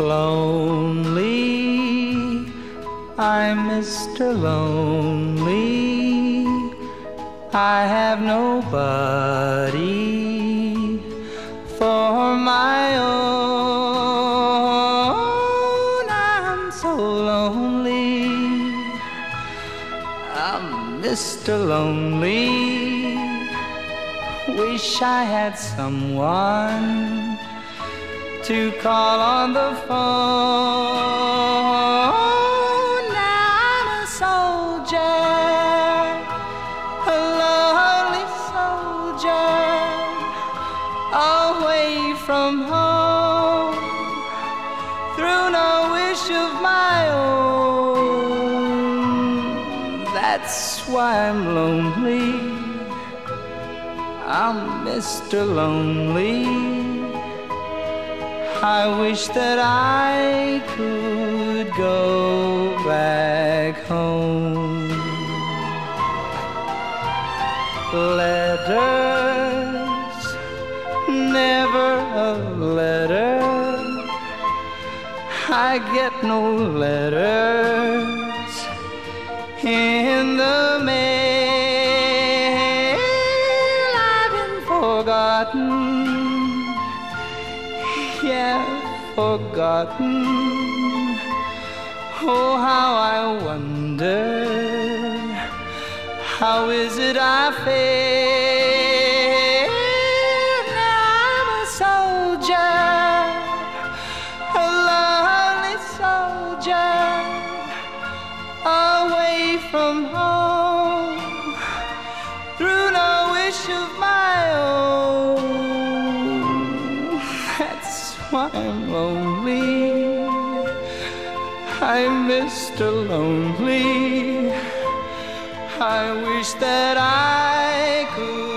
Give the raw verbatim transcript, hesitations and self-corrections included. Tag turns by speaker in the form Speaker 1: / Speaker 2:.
Speaker 1: lonely. I'm Mister Lonely. I have nobody for my own. I'm so lonely. I'm Mister Lonely. Wish I had someone to call on the phone. Now I'm a soldier, a lonely soldier, away from home, through no wish of my own. That's why I'm lonely. I'm Mister Lonely. I wish that I could go back home. Letters, never a letter. I get no letters in the mail. I've been forgotten, yeah, forgotten. Oh, how I wonder, how is it I fail? Now I'm a soldier, a lonely soldier, away from home, through no wish of my own. That's why I'm lonely. I'm Mister Lonely. I wish that I could